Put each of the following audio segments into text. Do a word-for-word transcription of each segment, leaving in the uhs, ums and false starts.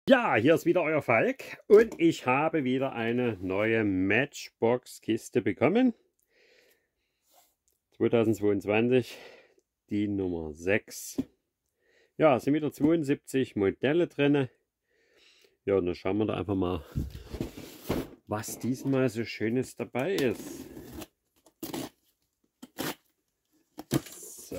Ja, hier ist wieder euer Falk und ich habe wieder eine neue Matchbox-Kiste bekommen. zweitausendzweiundzwanzig, die Nummer sechs. Ja, es sind wieder zweiundsiebzig Modelle drin. Ja, und dann schauen wir da einfach mal, was diesmal so Schönes dabei ist. So.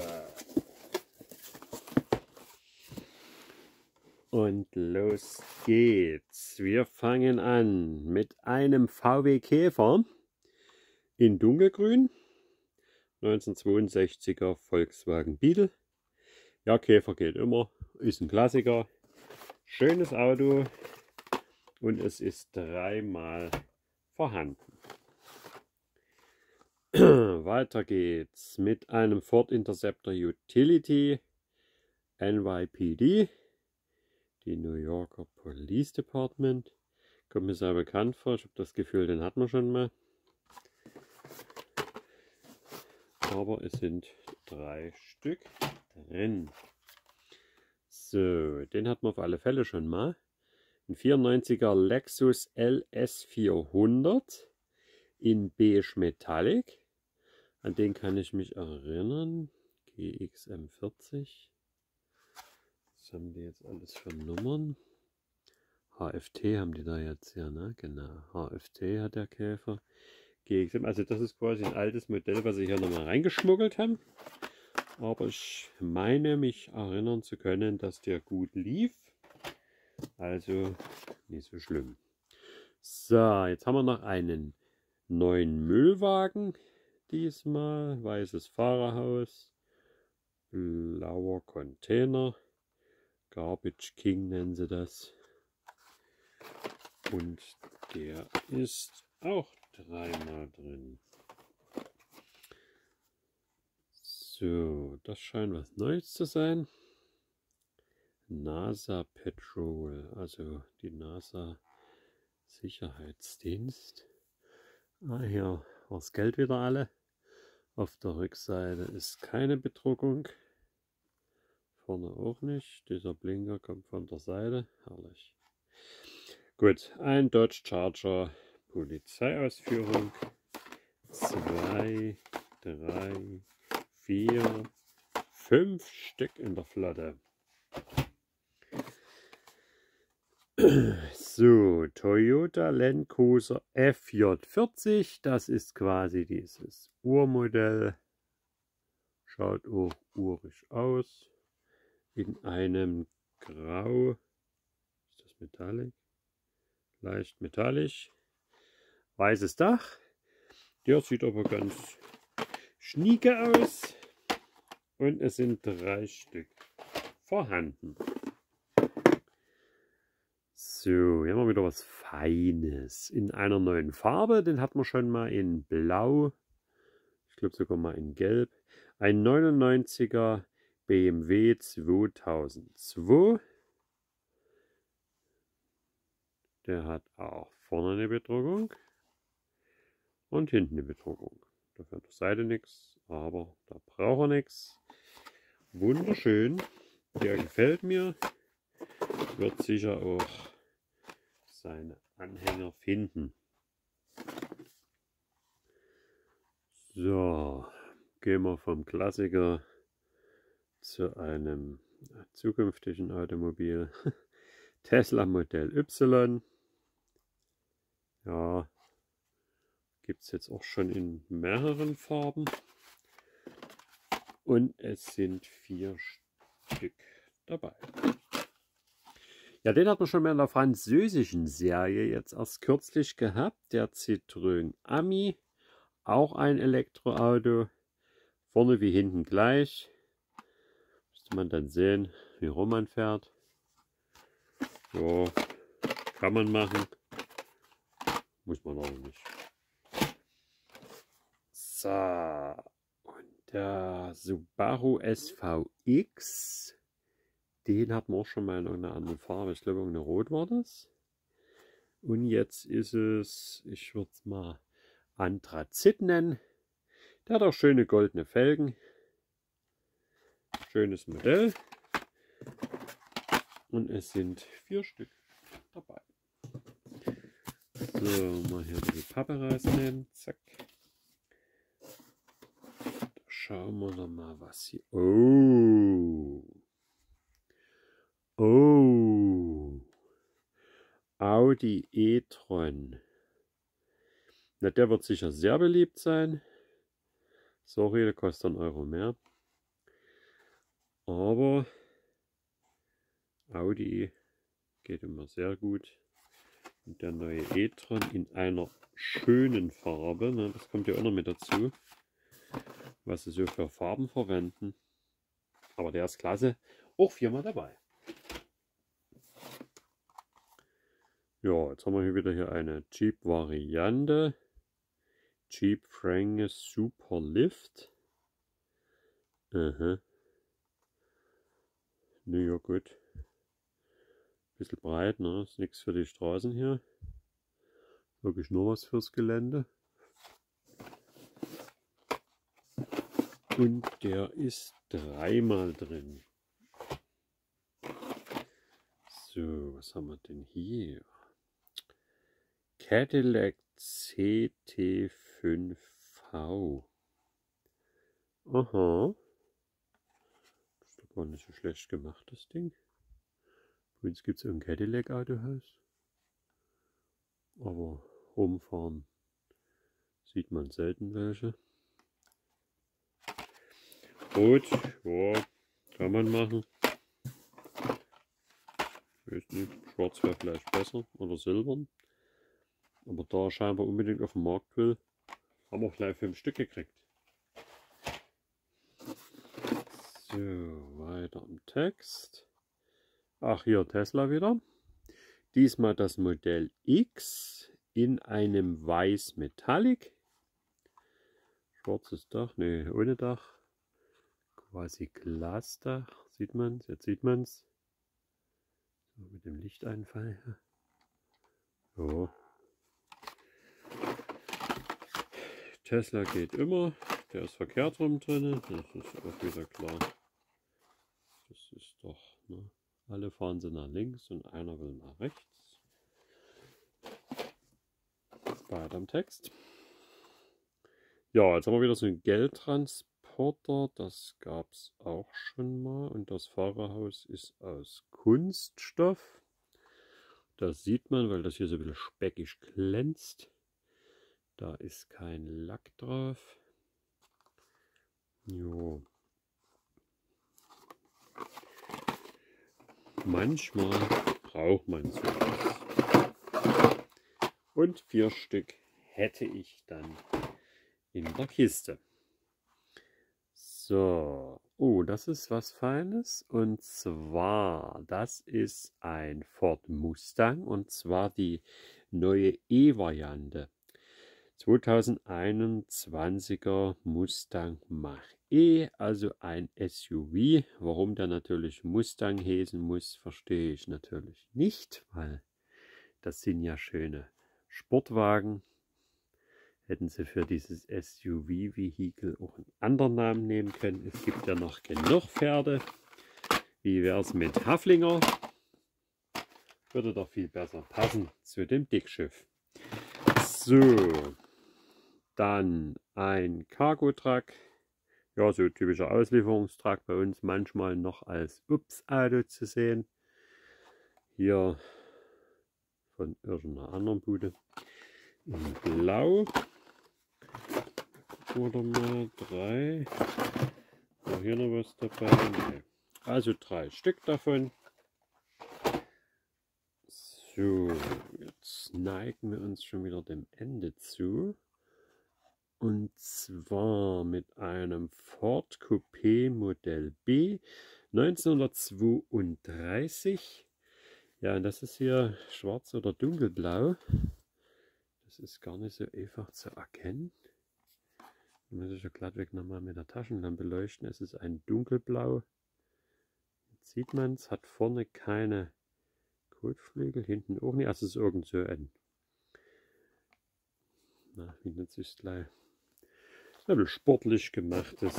Und los geht's. Wir fangen an mit einem V W Käfer in dunkelgrün. neunzehnhundertzweiundsechziger Volkswagen Beetle. Ja, Käfer geht immer. Ist ein Klassiker. Schönes Auto. Und es ist dreimal vorhanden. Weiter geht's mit einem Ford Interceptor Utility N Y P D. Die New Yorker Police Department. Kommt mir sehr bekannt vor. Ich habe das Gefühl, den hatten wir schon mal. Aber es sind drei Stück drin. So, den hatten wir auf alle Fälle schon mal. Ein vierundneunziger Lexus L S vierhundert in beige Metallic. An den kann ich mich erinnern. G X M vierzig. Was haben die jetzt alles für Nummern? H F T haben die da jetzt, ja, ne? Genau. H F T hat der Käfer. G X M, also das ist quasi ein altes Modell, was sie hier nochmal reingeschmuggelt haben. Aber ich meine mich erinnern zu können, dass der gut lief. Also nicht so schlimm. So, jetzt haben wir noch einen neuen Müllwagen. Diesmal weißes Fahrerhaus, blauer Container, Garbage King nennen sie das. Und der ist auch dreimal drin. So, das scheint was Neues zu sein. NASA Patrol, also die NASA Sicherheitsdienst. Ah, hier war das Geld wieder alle. Auf der Rückseite ist keine Bedruckung. Vorne auch nicht. Dieser Blinker kommt von der Seite. Herrlich. Gut, ein Dodge Charger Polizeiausführung. Zwei, drei, vier, fünf Stück in der Flotte. So, Toyota Land Cruiser F J vierzig, das ist quasi dieses Urmodell. Schaut auch urig aus. In einem Grau. Ist das Metallic? Leicht metallisch. Weißes Dach. Der sieht aber ganz schnieke aus. Und es sind drei Stück vorhanden. So, hier haben wir wieder was Feines. In einer neuen Farbe. Den hatten wir schon mal in Blau. Ich glaube sogar mal in Gelb. Ein neunundneunziger B M W zweitausendzwei. Der hat auch vorne eine Bedruckung. Und hinten eine Bedruckung. Dafür an der Seite nichts. Aber da braucht er nichts. Wunderschön. Der gefällt mir. Wird sicher auch seine Anhänger finden. So, gehen wir vom Klassiker zu einem zukünftigen Automobil. Tesla Modell Y. Ja, gibt es jetzt auch schon in mehreren Farben. Und es sind vier Stück dabei. Ja, den hat man schon mal in der französischen Serie jetzt erst kürzlich gehabt. Der Citroën Ami. Auch ein Elektroauto. Vorne wie hinten gleich. Müsste man dann sehen, wie rum man fährt. Ja, kann man machen. Muss man aber nicht. So. Und der Subaru S V X. Den hatten wir auch schon mal in irgendeiner anderen Farbe. Ich glaube, irgendeine Rot war das. Und jetzt ist es, ich würde es mal Anthrazit nennen. Der hat auch schöne goldene Felgen. Schönes Modell. Und es sind vier Stück dabei. So, mal hier die Pappe rausnehmen. Zack. Da schauen wir doch mal, was hier. Oh! Oh! Audi e-tron. Na, der wird sicher sehr beliebt sein. Sorry, der kostet einen Euro mehr. Aber Audi geht immer sehr gut. Und der neue e-tron in einer schönen Farbe. Ne, das kommt ja auch noch mit dazu, was sie so für Farben verwenden. Aber der ist klasse. Auch viermal dabei. Ja, jetzt haben wir hier wieder hier eine Jeep-Variante. Jeep Wrangler Super Lift. Aha. Ne, ja gut. Bisschen breit, ne? Ist nichts für die Straßen hier. Wirklich nur was fürs Gelände. Und der ist dreimal drin. So, was haben wir denn hier? Cadillac C T fünf V. Aha. Das ist doch gar nicht so schlecht gemacht, das Ding. Bei uns gibt es ein Cadillac Autohaus. Aber rumfahren sieht man selten welche. Rot, ja, kann man machen. Ich weiß nicht, schwarz wäre vielleicht besser oder silbern. Aber da er scheinbar unbedingt auf den Markt will, haben wir gleich fünf Stück gekriegt. So, weiter im Text. Ach, hier Tesla wieder. Diesmal das Modell X in einem Weiß Metallic. Schwarzes Dach, ne, ohne Dach. Quasi Glasdach, sieht man es, jetzt sieht man es. So, mit dem Lichteinfall hier. So. Tesla geht immer, der ist verkehrt rum drin, das ist auch wieder klar. Das ist doch, ne? Alle fahren sie nach links und einer will nach rechts. Weiter am Text. Ja, jetzt haben wir wieder so einen Geldtransporter, das gab es auch schon mal und das Fahrerhaus ist aus Kunststoff. Das sieht man, weil das hier so ein bisschen speckig glänzt. Da ist kein Lack drauf. Jo. Manchmal braucht man sowas. Und vier Stück hätte ich dann in der Kiste. So. Oh, das ist was Feines. Und zwar, das ist ein Ford Mustang. Und zwar die neue E-Variante. zweitausendeinundzwanziger Mustang Mach-E, also ein S U V. Warum der natürlich Mustang heißen muss, verstehe ich natürlich nicht, weil das sind ja schöne Sportwagen. Hätten sie für dieses S U V-Vehikel auch einen anderen Namen nehmen können. Es gibt ja noch genug Pferde. Wie wäre es mit Haflinger? Würde doch viel besser passen zu dem Dickschiff. So. Dann ein Cargo-Truck, ja, so typischer Auslieferungstruck, bei uns manchmal noch als Ups-Auto zu sehen. Hier von irgendeiner anderen Bude in Blau. Oder mal drei. War hier noch was dabei? Nee. Also drei Stück davon. So, jetzt neigen wir uns schon wieder dem Ende zu. Und zwar mit einem Ford Coupé Modell B neunzehnhundertzweiunddreißig. Ja, und das ist hier schwarz oder dunkelblau. Das ist gar nicht so einfach zu erkennen. Da muss ich ja glattweg nochmal mit der Taschenlampe leuchten. Es ist ein dunkelblau. Jetzt sieht man es, hat vorne keine Kotflügel, hinten auch nicht. Also es ist irgend so ein, na, wie nennt sich gleich? Ein sportlich gemachtes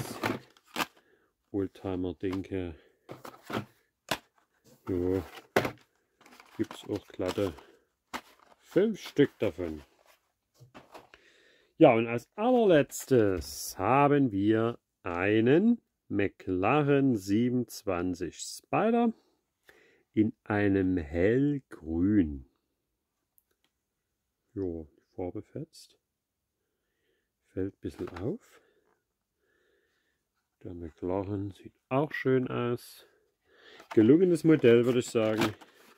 Oldtimer-Ding hier. Jo. gibt es auch glatte fünf Stück davon. Ja, und als allerletztes haben wir einen McLaren siebenundzwanzig Spider in einem hellgrün. Jo, die Farbe fetzt. Fällt ein bisschen auf. Der McLaren sieht auch schön aus. Gelungenes Modell, würde ich sagen.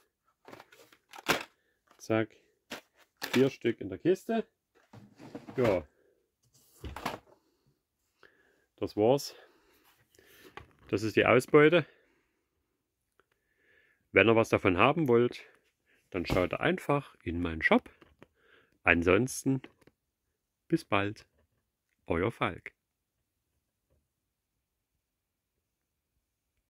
Zack. Vier Stück in der Kiste. Ja. Das war's. Das ist die Ausbeute. Wenn ihr was davon haben wollt, dann schaut einfach in meinen Shop. Ansonsten bis bald. Euer Falk.